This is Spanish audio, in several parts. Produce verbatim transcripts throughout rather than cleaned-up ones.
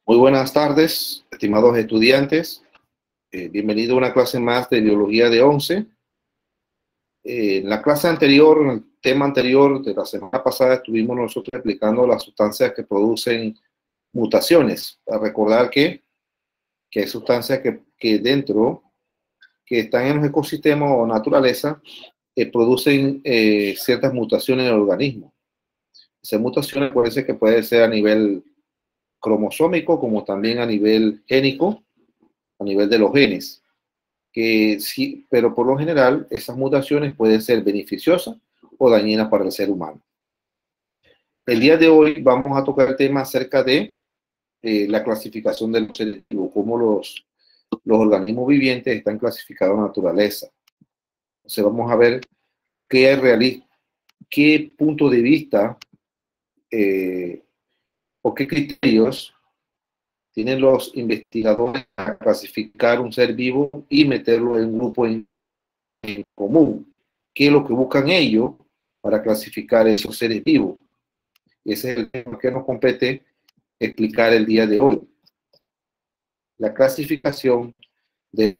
Muy buenas tardes, estimados estudiantes. Eh, bienvenido a una clase más de Biología de once. Eh, en la clase anterior, en el tema anterior de la semana pasada, estuvimos nosotros explicando las sustancias que producen mutaciones. Para recordar que, que hay sustancias que, que dentro, que están en los ecosistemas o naturaleza, eh, producen eh, ciertas mutaciones en el organismo. Esas mutaciones puede ser que puede ser a nivel cromosómico, como también a nivel génico, a nivel de los genes. Que sí, pero por lo general esas mutaciones pueden ser beneficiosas o dañinas para el ser humano. El día de hoy vamos a tocar el tema acerca de eh, la clasificación de los seres vivos, cómo los, los organismos vivientes están clasificados en la naturaleza. Entonces vamos a ver qué, reali qué punto de vista eh, o qué criterios tienen los investigadores para clasificar un ser vivo y meterlo en un grupo en, en común. ¿Qué es lo que buscan ellos para clasificar esos seres vivos? Y ese es el tema que nos compete explicar el día de hoy. La clasificación de...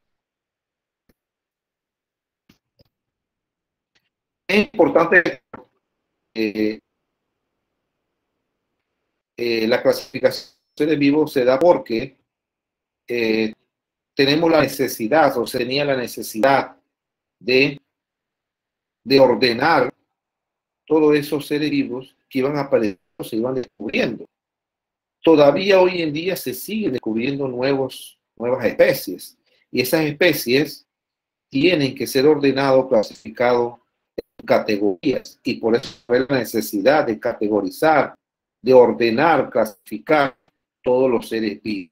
Es importante eh, eh, la clasificación de seres vivos se da porque eh, tenemos la necesidad, o se tenía la necesidad de, de ordenar todos esos seres vivos que iban apareciendo, se iban descubriendo. Todavía hoy en día se siguen descubriendo nuevos, nuevas especies, y esas especies tienen que ser ordenados, clasificados en categorías, y por eso hay la necesidad de categorizar, de ordenar, clasificar todos los seres vivos.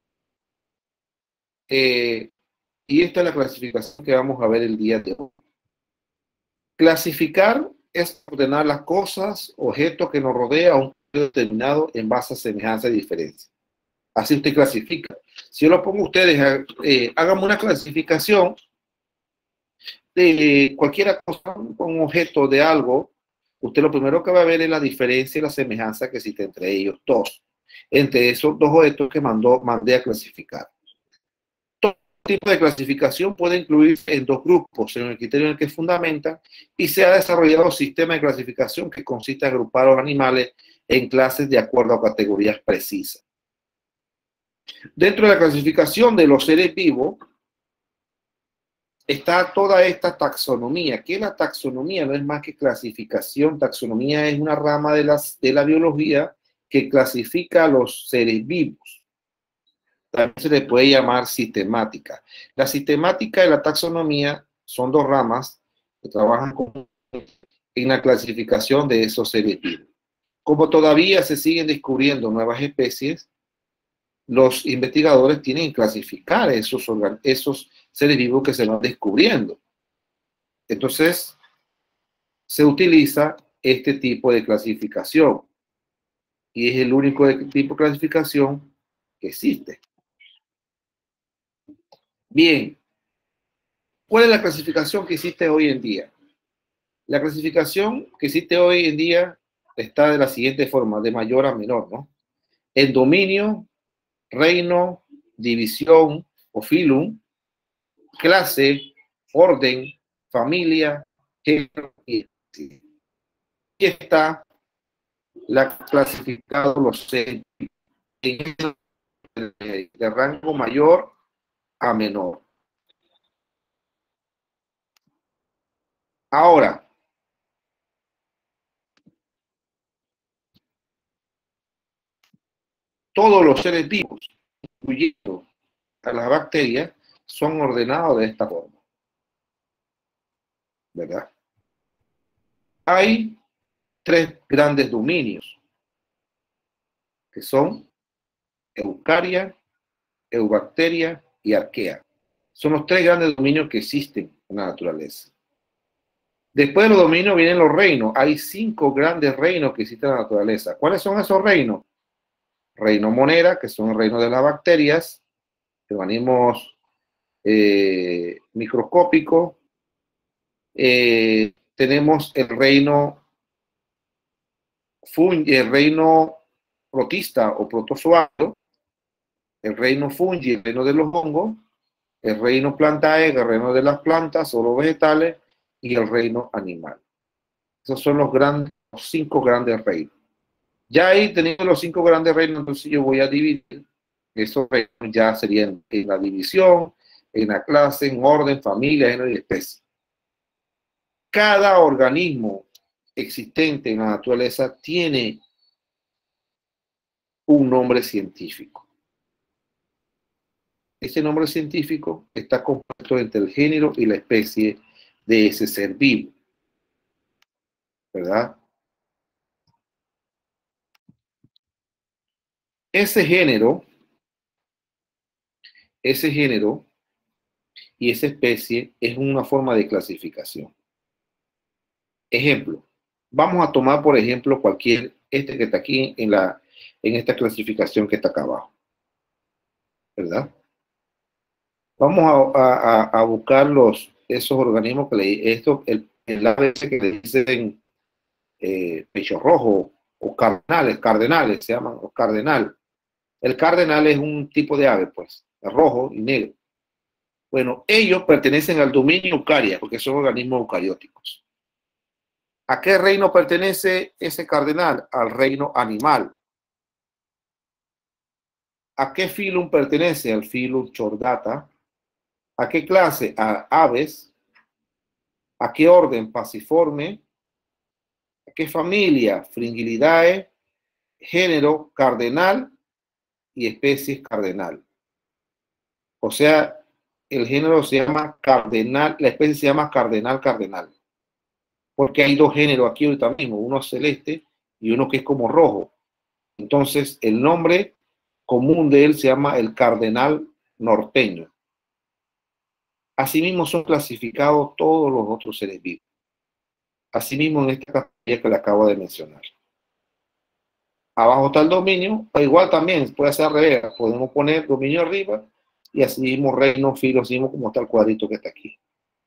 Eh, y esta es la clasificación que vamos a ver el día de hoy. Clasificar es ordenar las cosas, objetos que nos rodea a un periodo determinado en base a semejanza y diferencia. Así usted clasifica. Si yo lo pongo a ustedes, eh, háganme una clasificación de cualquier cosa, un objeto de algo, usted lo primero que va a ver es la diferencia y la semejanza que existe entre ellos dos. Entre esos dos objetos que mandó, mandé a clasificar. Todo tipo de clasificación puede incluirse en dos grupos, según el criterio en el que fundamenta, y se ha desarrollado un sistema de clasificación que consiste en agrupar a los animales en clases de acuerdo a categorías precisas. Dentro de la clasificación de los seres vivos está toda esta taxonomía. ¿Qué es la taxonomía? No es más que clasificación. Taxonomía es una rama de, las, de la biología que clasifica a los seres vivos. También se le puede llamar sistemática. La sistemática y la taxonomía son dos ramas que trabajan con, en la clasificación de esos seres vivos. Como todavía se siguen descubriendo nuevas especies, los investigadores tienen que clasificar esos, esos seres vivos que se van descubriendo. Entonces, se utiliza este tipo de clasificación. Y es el único de, tipo de clasificación que existe. Bien, ¿cuál es la clasificación que existe hoy en día? La clasificación que existe hoy en día está de la siguiente forma, de mayor a menor, ¿no? El dominio, reino, división o filum, clase, orden, familia, género y aquí está la clasificado los seres de, de rango mayor a menor. Ahora, todos los seres vivos, incluyendo a las bacterias, son ordenados de esta forma, ¿verdad? Hay tres grandes dominios, que son Eukarya, Eubacteria y Arquea. Son los tres grandes dominios que existen en la naturaleza. Después de los dominios vienen los reinos. Hay cinco grandes reinos que existen en la naturaleza. ¿Cuáles son esos reinos? Reino Monera, que son el reino de las bacterias, organismos eh, microscópicos. Eh, tenemos el reino, el reino protista o protozoario, el reino fungi, el reino de los hongos, el reino plantae, el reino de las plantas o los vegetales, y el reino animal. Esos son los, grandes, los cinco grandes reinos. Ya ahí teniendo los cinco grandes reinos, entonces yo voy a dividir. Esos reinos ya serían en la división, en la clase, en orden, familia, género y especie. Cada organismo existente en la naturaleza tiene un nombre científico. Ese nombre científico está compuesto entre el género y la especie de ese ser vivo, ¿verdad? Ese género, ese género y esa especie es una forma de clasificación. Ejemplo, vamos a tomar por ejemplo cualquier, este que está aquí en, la, en esta clasificación que está acá abajo, ¿verdad? Vamos a, a, a buscar los, esos organismos que le, esto, el, el ave que le dicen eh, pecho rojo o cardenales, cardenales se llaman, o cardenal. El cardenal es un tipo de ave, pues, rojo y negro. Bueno, ellos pertenecen al dominio eucaria, porque son organismos eucarióticos. ¿A qué reino pertenece ese cardenal? Al reino animal. ¿A qué filum pertenece? Al filum Chordata. ¿A qué clase? A aves. ¿A qué orden? Pasiforme. ¿A qué familia? Fringillidae. Género cardenal y especies cardenal. O sea, el género se llama cardenal, la especie se llama cardenal cardenal. Porque hay dos géneros aquí ahorita mismo, uno celeste y uno que es como rojo. Entonces, el nombre común de él se llama el cardenal norteño. Asimismo son clasificados todos los otros seres vivos. Asimismo en esta categoría que le acabo de mencionar. Abajo está el dominio, o igual también puede ser al revés, podemos poner dominio arriba y así mismo reino, filo, así mismo como está el cuadrito que está aquí.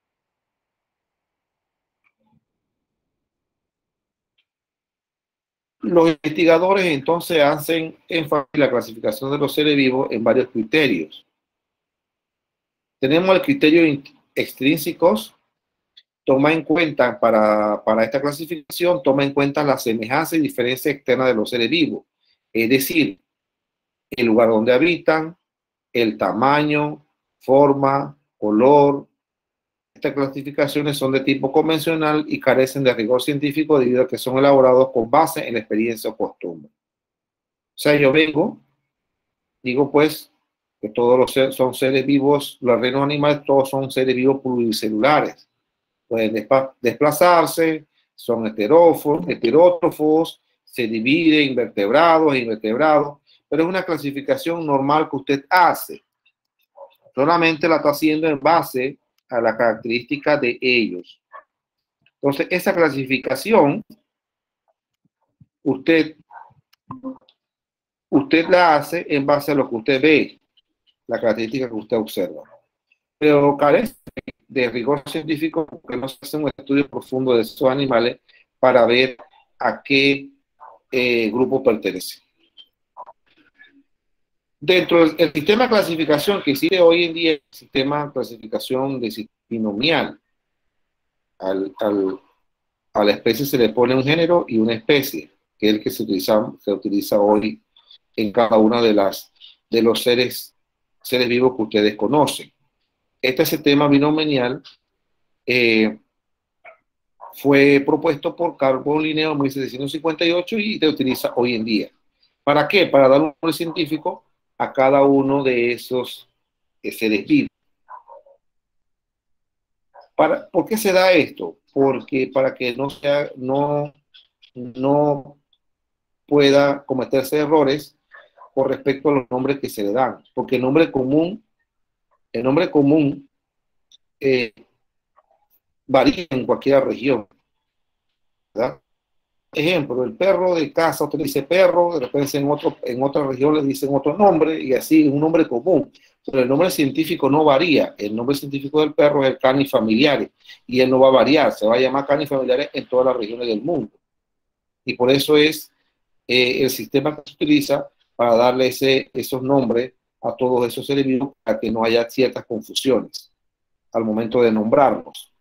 Los investigadores entonces hacen énfasis en la clasificación de los seres vivos en varios criterios. Tenemos el criterio extrínsecos, toma en cuenta para, para esta clasificación, toma en cuenta la semejanza y diferencia externa de los seres vivos, es decir, el lugar donde habitan, el tamaño, forma, color. Estas clasificaciones son de tipo convencional y carecen de rigor científico debido a que son elaborados con base en la experiencia o costumbre. O sea, yo vengo, digo pues que todos los seres son seres vivos, los reinos animales todos son seres vivos pluricelulares. Pueden desplazarse, son heterófos, heterótrofos, se dividen invertebrados e invertebrados, pero es una clasificación normal que usted hace. Solamente la está haciendo en base a la característica de ellos. Entonces, esa clasificación, usted, usted la hace en base a lo que usted ve, la característica que usted observa. Pero carece de rigor científico porque no se hace un estudio profundo de esos animales para ver a qué eh, grupo pertenece. Dentro del sistema de clasificación que existe hoy en día, el sistema de clasificación de binomial, al, al, a la especie se le pone un género y una especie, que es el que se utiliza, se utiliza hoy en cada uno de, las, de los seres, seres vivos que ustedes conocen. Este sistema binomial eh, fue propuesto por Carl von Linné en mil setecientos cincuenta y ocho y se utiliza hoy en día. ¿Para qué? Para dar un nombre científico a cada uno de esos seres vivos. Para, ¿Por qué se da esto? Porque para que no, sea, no, no pueda cometerse errores con respecto a los nombres que se le dan. Porque el nombre común, el nombre común eh, varía en cualquier región, ¿verdad? Ejemplo, el perro de casa, usted dice perro, de repente en, otro, en otra región le dicen otro nombre, y así, un nombre común. Pero el nombre científico no varía. El nombre científico del perro es el Canis familiaris, y él no va a variar, se va a llamar Canis familiaris en todas las regiones del mundo. Y por eso es eh, el sistema que se utiliza para darle ese, esos nombres a todos esos seres vivos para que no haya ciertas confusiones al momento de nombrarlos.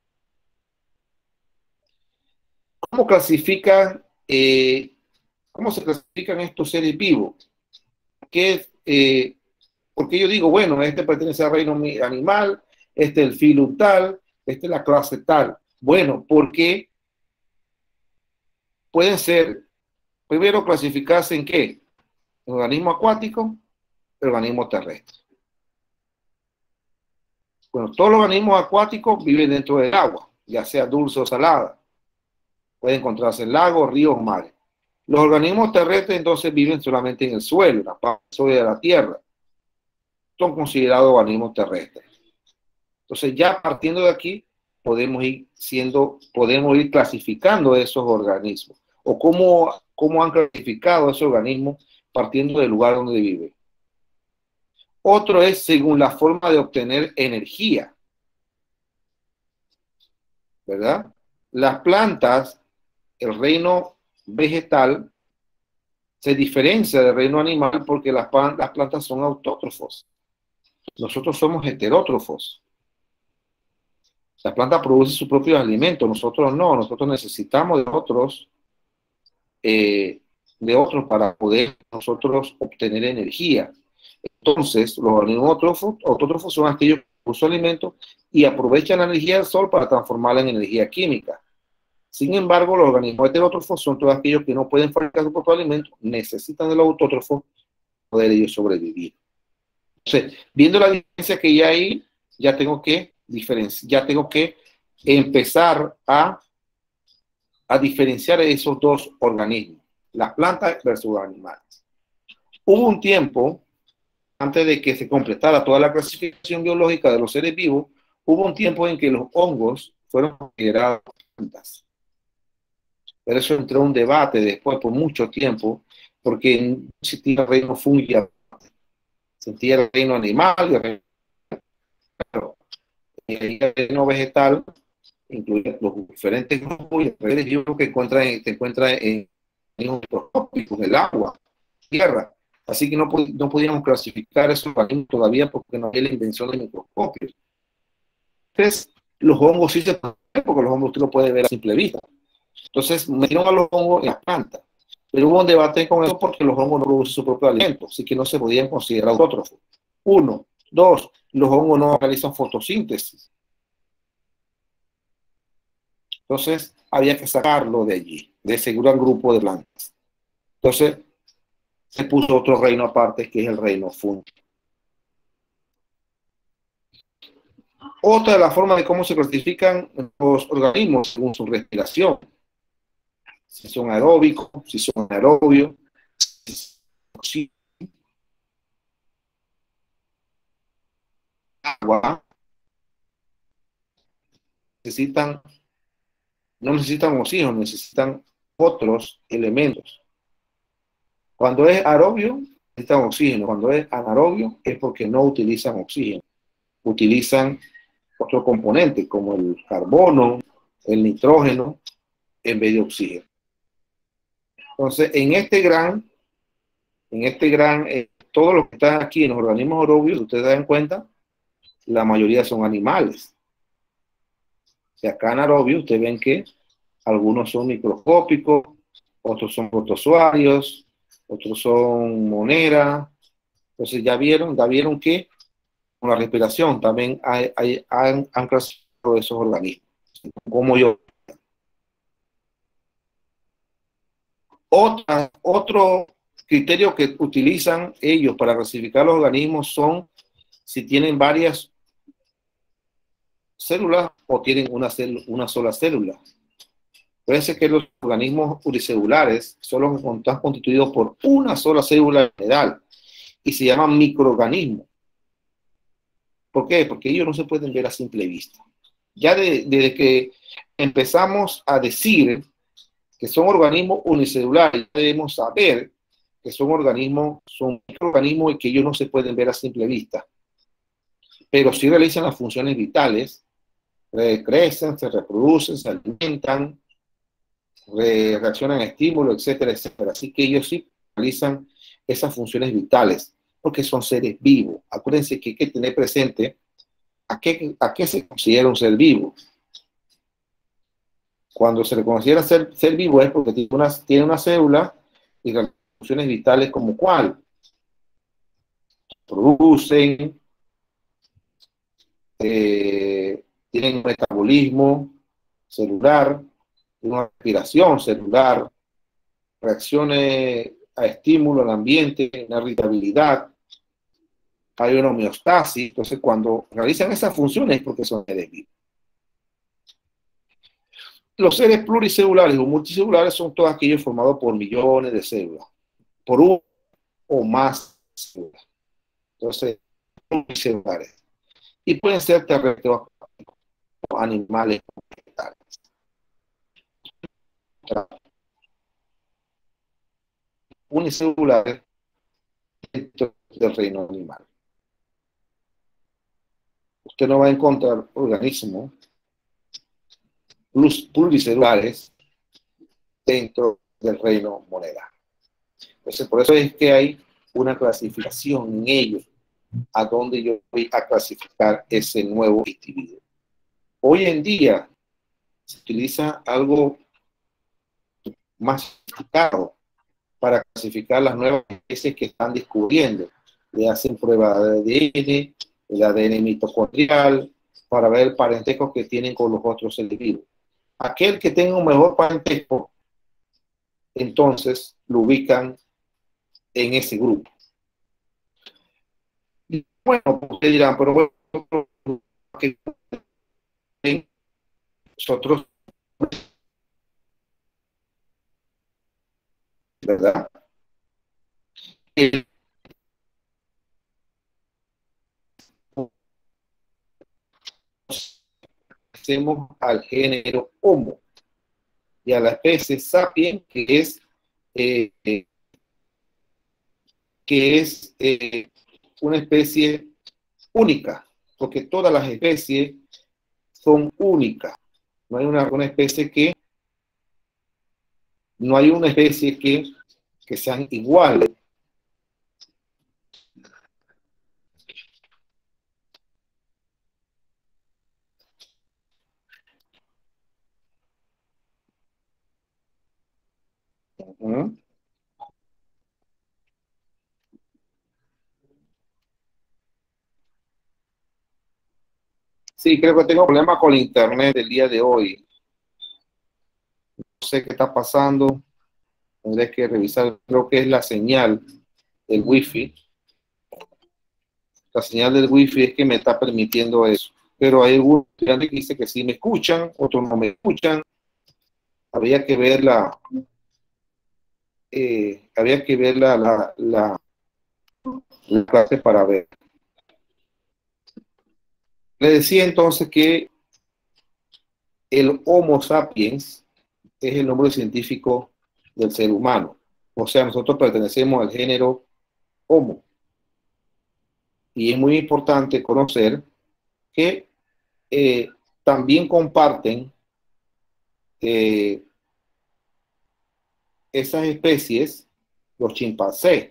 ¿Cómo clasifican, eh, cómo se clasifican estos seres vivos? ¿Qué, eh, porque yo digo, bueno, este pertenece al reino animal, este es el filo tal, este es la clase tal. Bueno, porque pueden ser, primero clasificarse en qué? ¿El organismo acuático? El organismo terrestre. Bueno, todos los organismos acuáticos viven dentro del agua, ya sea dulce o salada. Puede encontrarse en lagos, ríos, mares. Los organismos terrestres entonces viven solamente en el suelo, en la parte de la tierra. Son considerados organismos terrestres. Entonces ya partiendo de aquí podemos ir siendo, podemos ir clasificando esos organismos o cómo, cómo han clasificado esos organismos partiendo del lugar donde viven. Otro es según la forma de obtener energía, ¿verdad? Las plantas, el reino vegetal, se diferencia del reino animal porque las, las plantas son autótrofos. Nosotros somos heterótrofos. La planta produce sus propios alimentos, nosotros no, nosotros necesitamos de otros, eh, de otros para poder nosotros obtener energía. Entonces, los organismos autótrofos, autótrofos son aquellos que producen alimentos y aprovechan la energía del sol para transformarla en energía química. Sin embargo, los organismos heterótrofos son todos aquellos que no pueden fabricar su propio alimento, necesitan de los autótrofos para poder ellos sobrevivir. Entonces, viendo la diferencia que ya hay, ya tengo que diferenciar, ya tengo que empezar a, a diferenciar esos dos organismos, las plantas versus los animales. Hubo un tiempo, antes de que se completara toda la clasificación biológica de los seres vivos, hubo un tiempo en que los hongos fueron considerados plantas. Pero eso entró en un debate después por mucho tiempo, porque no existía el reino fungi, existía el reino animal y el reino, el reino vegetal, incluye los diferentes grupos y redes vivos que encuentran, se encuentran en los microscópicos, el agua, tierra. Así que no, no podíamos clasificar esos organismos todavía porque no había la invención de microscopios. Entonces, los hongos sí se pueden ver porque los hongos usted lo puede ver a simple vista. Entonces, metieron a los hongos en las plantas. Pero hubo un debate con eso porque los hongos no producen su propio alimento, así que no se podían considerar autótrofos. Uno. Dos, los hongos no realizan fotosíntesis. Entonces, había que sacarlo de allí, de ese gran grupo de plantas. Entonces, se puso otro reino aparte, que es el reino fungi. Otra de las formas de cómo se clasifican los organismos según su respiración. Si son aeróbicos, si son anaerobios, si agua, necesitan, no necesitan oxígeno, necesitan otros elementos. Cuando es aerobio, necesitan oxígeno. Cuando es anaerobio, es porque no utilizan oxígeno. Utilizan otro componente, como el carbono, el nitrógeno, en vez de oxígeno. Entonces, en este gran, en este gran, eh, todos los que están aquí en los organismos aerobios, ustedes se dan cuenta, la mayoría son animales. O sea, acá en aerobio, ustedes ven que algunos son microscópicos, otros son protozoarios, otros son monera. Entonces, ya vieron, ya vieron que con la respiración también hay, hay, han, han clasificado esos organismos, como yo. Otra, otro criterio que utilizan ellos para clasificar los organismos son si tienen varias células o tienen una, una sola célula. Puede ser que los organismos unicelulares son los que están constituidos por una sola célula general y se llaman microorganismos. ¿Por qué? Porque ellos no se pueden ver a simple vista. Ya de, desde que empezamos a decir que son organismos unicelulares, debemos saber que son organismos, son microorganismos y que ellos no se pueden ver a simple vista. Pero sí realizan las funciones vitales, crecen, se reproducen, se alimentan, re reaccionan a estímulos, etcétera, etcétera. Así que ellos sí realizan esas funciones vitales, porque son seres vivos. Acuérdense que hay que tener presente a qué, a qué se considera un ser vivo. Cuando se le considera ser, ser vivo es porque tiene una, tiene una célula y las funciones vitales como cuál. Producen, eh, tienen un metabolismo celular, una respiración celular, reacciones a estímulo al ambiente, una irritabilidad, hay una homeostasis. Entonces, cuando realizan esas funciones es porque son seres vivos. Los seres pluricelulares o multicelulares son todos aquellos formados por millones de células, por uno o más células. Entonces, pluricelulares. Y pueden ser terrestres o animales vegetales. Unicelulares dentro del reino animal. Usted no va a encontrar organismos pluricelulares dentro del reino moneda. Entonces, por eso es que hay una clasificación en ellos, a donde yo voy a clasificar ese nuevo individuo. Hoy en día se utiliza algo más sofisticado para clasificar las nuevas especies que están descubriendo. Le hacen pruebas de A D N, el A D N mitocondrial, para ver el parentesco que tienen con los otros seres vivos. Aquel que tenga un mejor parentesco, entonces lo ubican en ese grupo. Y bueno, ustedes dirán, pero bueno, nosotros, ¿verdad? Hacemos al género Homo y a la especie Sapiens, que es eh, que es eh, una especie única, porque todas las especies son únicas. No hay una, una especie que no hay una especie que, que sean iguales. Uh-huh. Sí, creo que tengo problemas con el internet el día de hoy. No sé qué está pasando. Tendré que revisar. Creo que es la señal del wifi. La señal del wifi es que me está permitiendo eso. Pero hay algunos que dice que sí me escuchan, otros no me escuchan. Habría que ver la, eh, habría que ver la, la, la, la clase para ver. Le decía entonces que el Homo sapiens es el nombre científico del ser humano. O sea, nosotros pertenecemos al género Homo. Y es muy importante conocer que eh, también comparten eh, esas especies los chimpancés.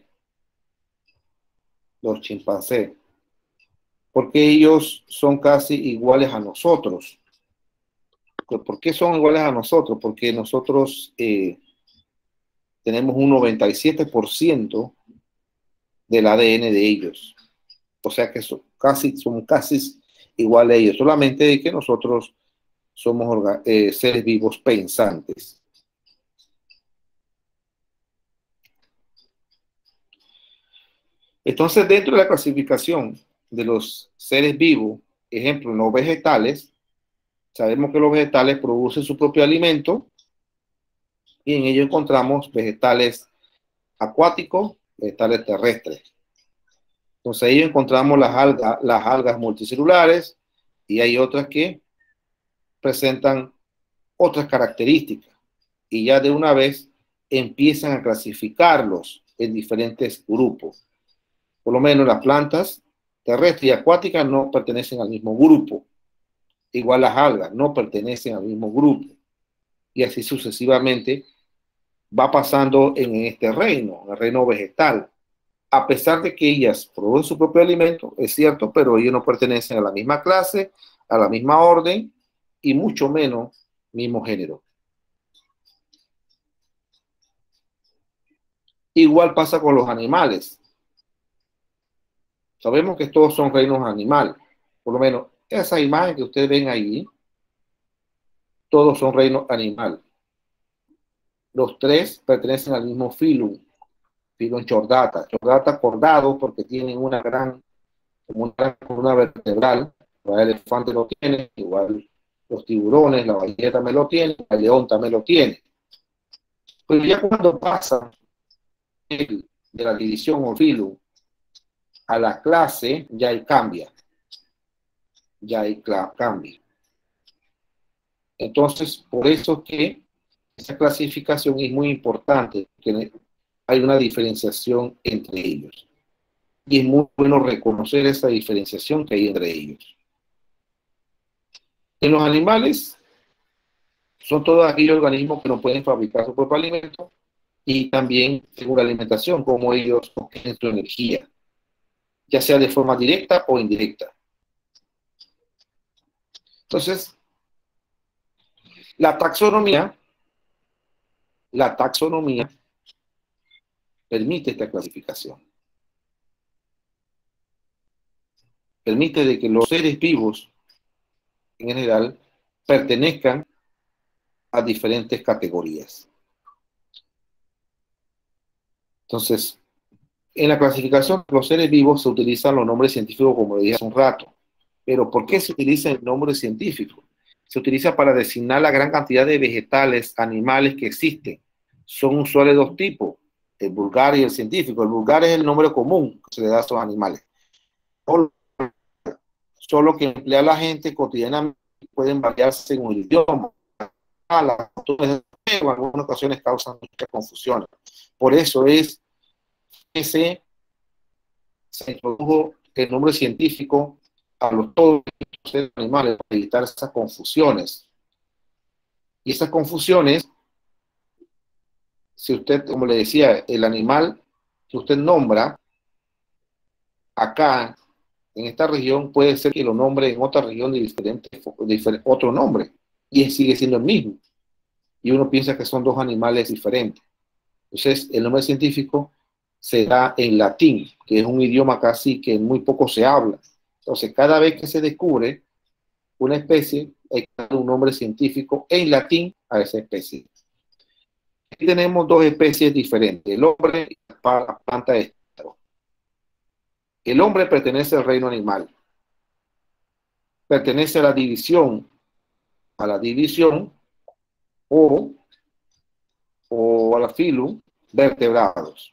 Los chimpancés. Porque ellos son casi iguales a nosotros. ¿Por qué son iguales a nosotros? Porque nosotros eh, tenemos un noventa y siete por ciento del A D N de ellos. O sea que son casi, son casi iguales a ellos. Solamente que nosotros somos eh, seres vivos pensantes. Entonces, dentro de la clasificación de los seres vivos, ejemplo, los vegetales, sabemos que los vegetales producen su propio alimento y en ello encontramos vegetales acuáticos, vegetales terrestres. Entonces ahí encontramos las algas, las algas multicelulares y hay otras que presentan otras características y ya de una vez empiezan a clasificarlos en diferentes grupos. Por lo menos las plantas terrestres y acuáticas no pertenecen al mismo grupo. Igual las algas no pertenecen al mismo grupo. y así sucesivamente va pasando en este reino, en el reino vegetal. A pesar de que ellas producen su propio alimento, es cierto, pero ellos no pertenecen a la misma clase, a la misma orden y mucho menos mismo género. Igual pasa con los animales. Sabemos que todos son reinos animales. Por lo menos esa imagen que ustedes ven ahí, todos son reinos animales. Los tres pertenecen al mismo filum, filum chordata. Chordata cordado porque tienen una gran, como una gran columna vertebral. El elefante lo tiene, igual los tiburones, la ballena también lo tiene, el león también lo tiene. Pero ya cuando pasa de la división o filum a la clase, ya ahí cambia. Ya ahí cambia. Entonces, por eso que esa clasificación es muy importante, que hay una diferenciación entre ellos. Y es muy bueno reconocer esa diferenciación que hay entre ellos. En los animales, son todos aquellos organismos que no pueden fabricar su propio alimento y también según la alimentación, como ellos obtienen su energía, ya sea de forma directa o indirecta. Entonces, la taxonomía, la taxonomía permite esta clasificación. Permite de que los seres vivos, en general, pertenezcan a diferentes categorías. Entonces, en la clasificación de los seres vivos se utilizan los nombres científicos, como dije hace un rato. Pero ¿por qué se utiliza el nombre científico? Se utiliza para designar la gran cantidad de vegetales, animales que existen. Son usuales dos tipos, el vulgar y el científico. El vulgar es el nombre común que se le da a estos animales. Solo que emplea la gente cotidianamente, pueden variar según el idioma. Las costumbres en algunas ocasiones causan muchas confusiones. Por eso es que se, se introdujo el nombre científico a los todos los animales para evitar esas confusiones. Y esas confusiones, si usted, como le decía, el animal que usted nombra acá en esta región, puede ser que lo nombre en otra región de diferente, de otro nombre, y sigue siendo el mismo. Y uno piensa que son dos animales diferentes. Entonces, el nombre científico se da en latín, que es un idioma casi que muy poco se habla. Entonces, cada vez que se descubre una especie, hay que dar un nombre científico en latín a esa especie. Aquí tenemos dos especies diferentes, el hombre y la planta de estero. El hombre pertenece al reino animal. Pertenece a la división, a la división o, o a la filum vertebrados.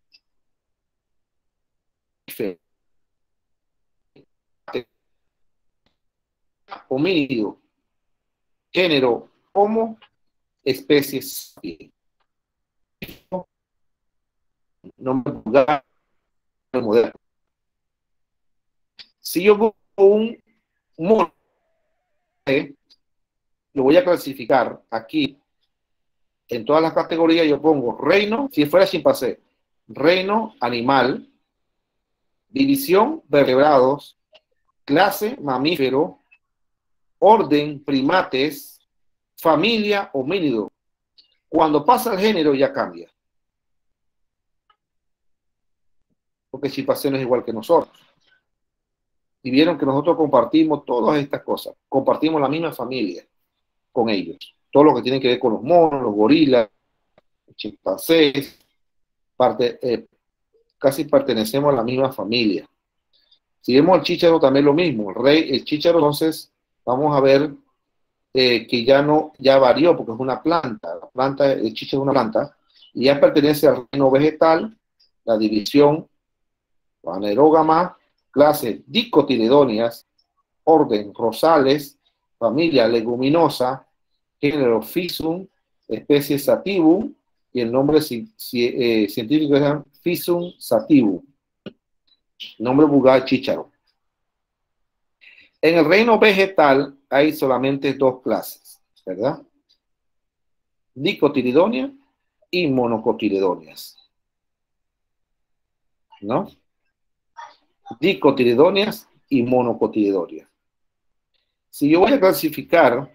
Homínido, género Homo, especies. Nombre vulgar moderno. Si yo pongo un mono, lo voy a clasificar aquí en todas las categorías. Yo pongo reino, si fuera chimpancé, reino animal, división vertebrados, clase mamífero, orden primates, familia homínido. Cuando pasa el género ya cambia. Porque chimpancé no es igual que nosotros. Y vieron que nosotros compartimos todas estas cosas. Compartimos la misma familia con ellos. Todo lo que tiene que ver con los monos, los gorilas, los chimpancés, parte, eh, casi pertenecemos a la misma familia. Si vemos el chícharo también lo mismo. El rey, el chícharo, entonces vamos a ver eh, que ya no, ya varió porque es una planta. La planta, el chícharo es una planta y ya pertenece al reino vegetal, la división anaerógama, clase dicotiledóneas, orden rosales, familia leguminosa, género Physarum, especie Sativum, y el nombre ci, ci, eh, científico es Physarum sativum. Nombre vulgar chícharo. En el reino vegetal hay solamente dos clases, ¿verdad? dicotiledóneas y monocotiledóneas, ¿no? Dicotiledóneas y monocotiledóneas. Si yo voy a clasificar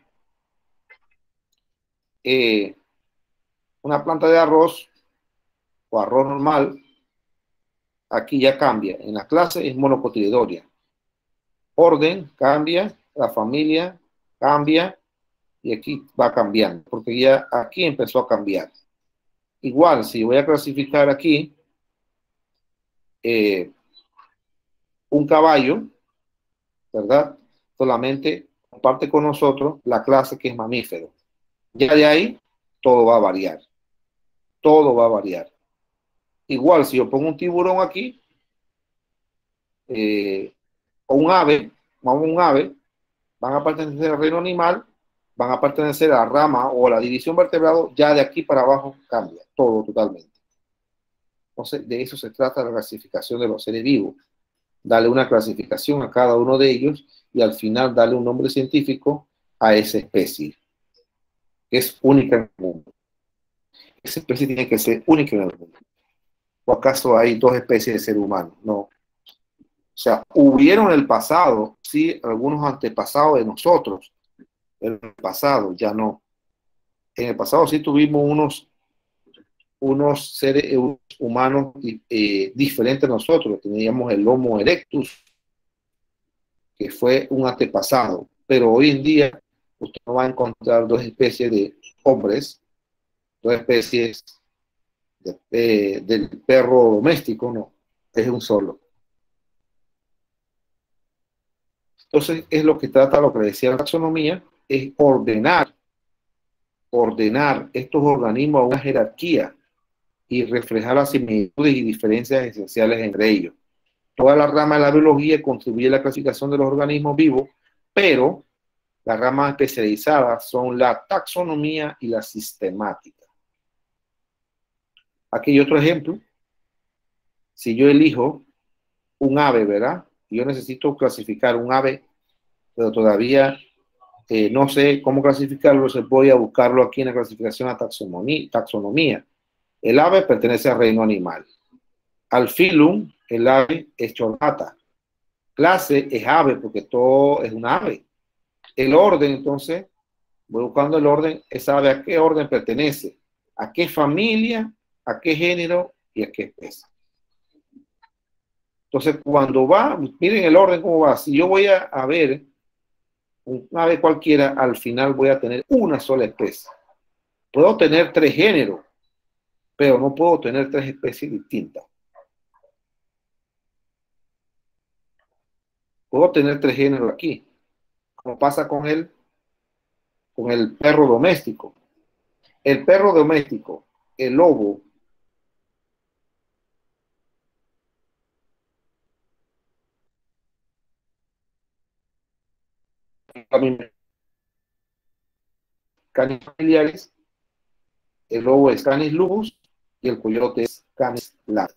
eh, una planta de arroz o arroz normal, aquí ya cambia. En la clase es monocotiledónea. Orden cambia, la familia cambia, y aquí va cambiando, porque ya aquí empezó a cambiar. Igual, si voy a clasificar aquí eh, un caballo, ¿verdad? Solamente comparte con nosotros la clase que es mamífero. Ya de ahí todo va a variar. Todo va a variar. Igual, si yo pongo un tiburón aquí, eh, o un ave, vamos un ave, van a pertenecer al reino animal, van a pertenecer a la rama o a la división vertebrado, ya de aquí para abajo cambia todo totalmente. Entonces, de eso se trata la clasificación de los seres vivos. Darle una clasificación a cada uno de ellos y al final darle un nombre científico a esa especie, que es única en el mundo. Esa especie tiene que ser única en el mundo. ¿O acaso hay dos especies de ser humano? No. O sea, hubieron en el pasado, sí, algunos antepasados de nosotros. En el pasado, ya no. En el pasado sí tuvimos unos, unos seres humanos eh, diferentes a nosotros. Teníamos el Homo erectus, que fue un antepasado. Pero hoy en día, usted no va a encontrar dos especies de hombres, dos especies de, eh, del perro doméstico, no. Es un solo. Entonces, es lo que trata, lo que decía la taxonomía, es ordenar, ordenar estos organismos a una jerarquía y reflejar las similitudes y diferencias esenciales entre ellos. Toda la rama de la biología contribuye a la clasificación de los organismos vivos, pero las ramas especializadas son la taxonomía y la sistemática. Aquí hay otro ejemplo. Si yo elijo un ave, ¿verdad? Yo necesito clasificar un ave, pero todavía eh, no sé cómo clasificarlo, entonces voy a buscarlo aquí en la clasificación a taxonomía. taxonomía. El ave pertenece al reino animal. Al filum, el ave es chordata. Clase es ave, porque todo es un ave. El orden, entonces, voy buscando el orden, esa ave a qué orden pertenece, a qué familia, a qué género y a qué especie. Entonces, cuando va, miren el orden cómo va. Si yo voy a, a ver un ave cualquiera, al final voy a tener una sola especie. Puedo tener tres géneros, pero no puedo tener tres especies distintas. Puedo tener tres géneros aquí, como pasa con el, con el perro doméstico. El perro doméstico, el lobo, canis familiares, el lobo es Canis lupus y el coyote es Canis latus.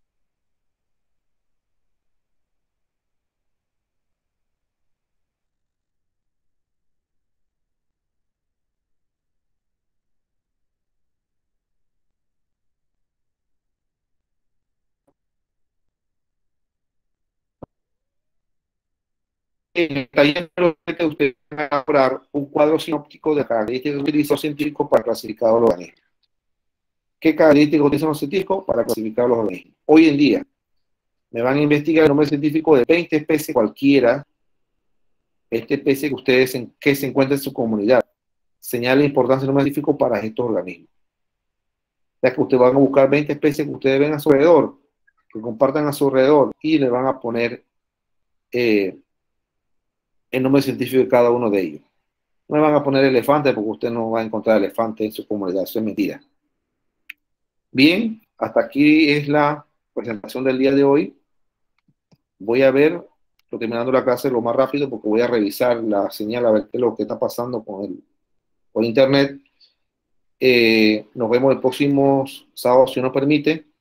En el taller de usted va a elaborar un cuadro sinóptico de características utilizados científicos para clasificar los organismos. ¿Qué características utilizan los científicos para clasificar los organismos? Hoy en día, me van a investigar el nombre científico de veinte especies cualquiera, esta especie que ustedes en, que se encuentra en su comunidad. Señala la importancia del nombre científico para estos organismos. O sea que ustedes van a buscar veinte especies que ustedes ven a su alrededor, que compartan a su alrededor, y le van a poner eh, el nombre científico de cada uno de ellos. No le van a poner elefante porque usted no va a encontrar elefante en su comunidad, eso es mentira. Bien, hasta aquí es la presentación del día de hoy. Voy a ver, estoy terminando la clase lo más rápido porque voy a revisar la señal a ver qué es lo que está pasando con el, por internet. Eh, nos vemos el próximo sábado, si nos permite.